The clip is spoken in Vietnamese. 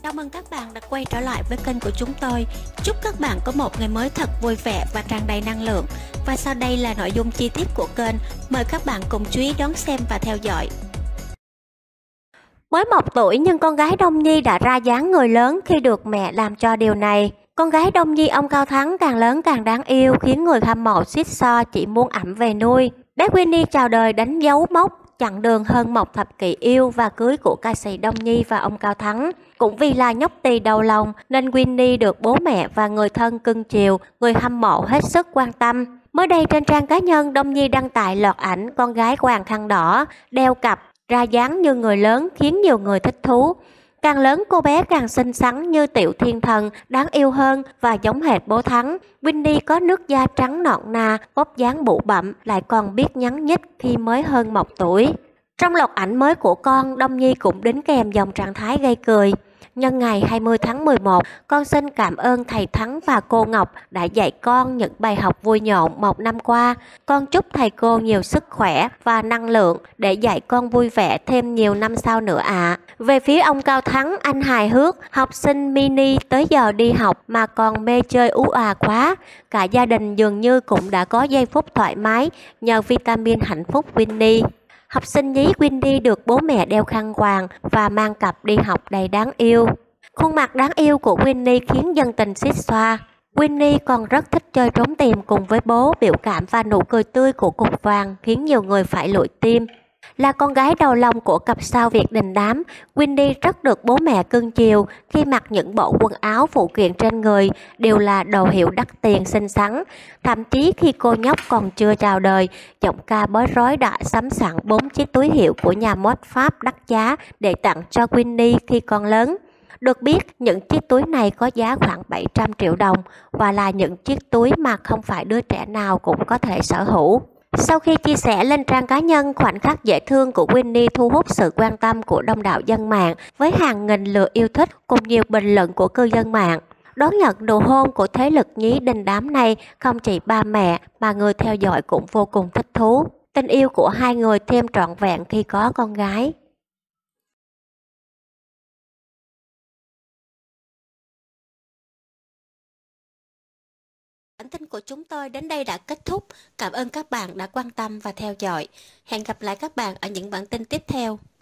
Chào mừng các bạn đã quay trở lại với kênh của chúng tôi. Chúc các bạn có một ngày mới thật vui vẻ và tràn đầy năng lượng. Và sau đây là nội dung chi tiết của kênh. Mời các bạn cùng chú ý đón xem và theo dõi. Mới 1 tuổi nhưng con gái Đông Nhi đã ra dáng người lớn khi được mẹ làm cho điều này. Con gái Đông Nhi ông Cao Thắng càng lớn càng đáng yêu, khiến người hâm mộ xít xoa chỉ muốn ẵm về nuôi. Bé Winnie chào đời đánh dấu mốc chặng đường hơn 1 thập kỷ yêu và cưới của ca sĩ Đông Nhi và ông Cao Thắng. Cũng vì là nhóc tỳ đầu lòng nên Winnie được bố mẹ và người thân cưng chiều, người hâm mộ hết sức quan tâm. Mới đây trên trang cá nhân, Đông Nhi đăng tải loạt ảnh con gái quàng khăn đỏ, đeo cặp, ra dáng như người lớn khiến nhiều người thích thú. Càng lớn cô bé càng xinh xắn như tiểu thiên thần, đáng yêu hơn và giống hệt bố Thắng. Winnie có nước da trắng nõn nà, vóc dáng bụ bặm, lại còn biết nhắn nhít khi mới hơn 1 tuổi. Trong loạt ảnh mới của con, Đông Nhi cũng đính kèm dòng trạng thái gây cười. Nhân ngày 20 tháng 11, con xin cảm ơn thầy Thắng và cô Ngọc đã dạy con những bài học vui nhộn 1 năm qua. Con chúc thầy cô nhiều sức khỏe và năng lượng để dạy con vui vẻ thêm nhiều năm sau nữa ạ. Về phía ông Cao Thắng, anh hài hước, học sinh mini tới giờ đi học mà còn mê chơi quá. Cả gia đình dường như cũng đã có giây phút thoải mái nhờ vitamin hạnh phúc Winnie. Học sinh nhí Winnie được bố mẹ đeo khăn quàng và mang cặp đi học đầy đáng yêu. Khuôn mặt đáng yêu của Winnie khiến dân tình xít xoa. Winnie còn rất thích chơi trốn tìm cùng với bố, biểu cảm và nụ cười tươi của cục vàng khiến nhiều người phải lụi tim. Là con gái đầu lòng của cặp sao Việt đình đám, Winnie rất được bố mẹ cưng chiều khi mặc những bộ quần áo phụ kiện trên người đều là đồ hiệu đắt tiền xinh xắn. Thậm chí khi cô nhóc còn chưa chào đời, giọng ca bối rối đã sắm sẵn 4 chiếc túi hiệu của nhà mốt Pháp đắt giá để tặng cho Winnie khi con lớn. Được biết, những chiếc túi này có giá khoảng 700 triệu đồng và là những chiếc túi mà không phải đứa trẻ nào cũng có thể sở hữu. Sau khi chia sẻ lên trang cá nhân, khoảnh khắc dễ thương của Winnie thu hút sự quan tâm của đông đảo dân mạng với hàng nghìn lượt yêu thích cùng nhiều bình luận của cư dân mạng. Đón nhận nụ hôn của thế lực nhí đình đám này, không chỉ ba mẹ mà người theo dõi cũng vô cùng thích thú. Tình yêu của hai người thêm trọn vẹn khi có con gái. Bản tin của chúng tôi đến đây đã kết thúc. Cảm ơn các bạn đã quan tâm và theo dõi. Hẹn gặp lại các bạn ở những bản tin tiếp theo.